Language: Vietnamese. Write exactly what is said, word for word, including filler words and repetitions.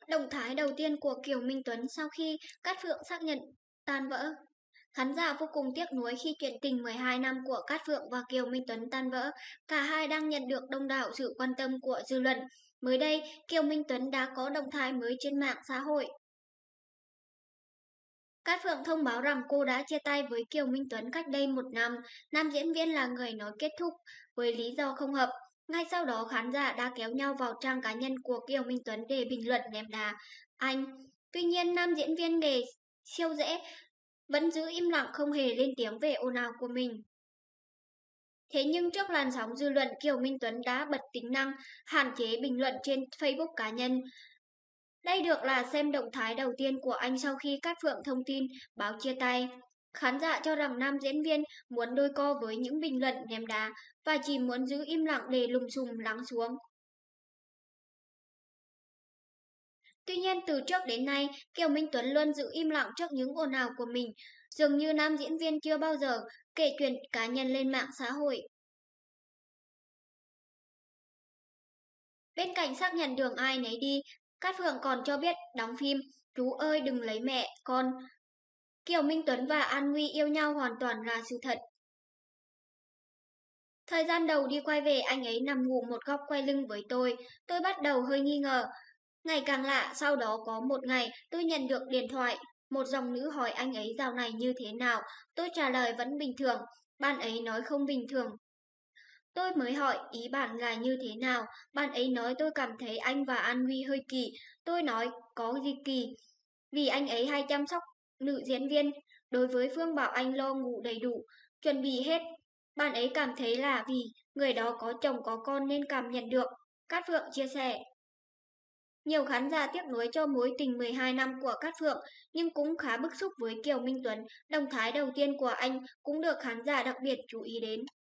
Động thái đầu tiên của Kiều Minh Tuấn sau khi Cát Phượng xác nhận tan vỡ. Khán giả vô cùng tiếc nuối khi chuyện tình mười hai năm của Cát Phượng và Kiều Minh Tuấn tan vỡ. Cả hai đang nhận được đông đảo sự quan tâm của dư luận. Mới đây, Kiều Minh Tuấn đã có động thái mới trên mạng xã hội. Cát Phượng thông báo rằng cô đã chia tay với Kiều Minh Tuấn cách đây một năm. Nam diễn viên là người nói kết thúc với lý do không hợp. Ngay sau đó, khán giả đã kéo nhau vào trang cá nhân của Kiều Minh Tuấn để bình luận ném đá anh. Tuy nhiên, nam diễn viên nghề siêu dễ vẫn giữ im lặng, không hề lên tiếng về ồn ào của mình. Thế nhưng trước làn sóng dư luận, Kiều Minh Tuấn đã bật tính năng hạn chế bình luận trên Facebook cá nhân. Đây được là xem động thái đầu tiên của anh sau khi Cát Phượng thông tin báo chia tay. Khán giả cho rằng nam diễn viên muốn đôi co với những bình luận ném đá và chỉ muốn giữ im lặng để lùm xùm lắng xuống. Tuy nhiên, từ trước đến nay, Kiều Minh Tuấn luôn giữ im lặng trước những ồn ào của mình. Dường như nam diễn viên chưa bao giờ kể chuyện cá nhân lên mạng xã hội. Bên cạnh xác nhận đường ai nấy đi, Cát Phượng còn cho biết đóng phim Chú ơi đừng lấy mẹ con. Kiều Minh Tuấn và An Nguy yêu nhau hoàn toàn là sự thật. Thời gian đầu đi quay về, anh ấy nằm ngủ một góc quay lưng với tôi. Tôi bắt đầu hơi nghi ngờ. Ngày càng lạ, sau đó có một ngày tôi nhận được điện thoại. Một dòng nữ hỏi anh ấy dạo này như thế nào. Tôi trả lời vẫn bình thường. Bạn ấy nói không bình thường. Tôi mới hỏi ý bạn là như thế nào. Bạn ấy nói tôi cảm thấy anh và An Huy hơi kỳ. Tôi nói có gì kỳ. Vì anh ấy hay chăm sóc nữ diễn viên. Đối với Phương bảo anh lo ngủ đầy đủ, chuẩn bị hết. Bạn ấy cảm thấy là vì người đó có chồng có con nên cảm nhận được. Cát Phượng chia sẻ. Nhiều khán giả tiếc nuối cho mối tình mười hai năm của Cát Phượng, nhưng cũng khá bức xúc với Kiều Minh Tuấn. Động thái đầu tiên của anh cũng được khán giả đặc biệt chú ý đến.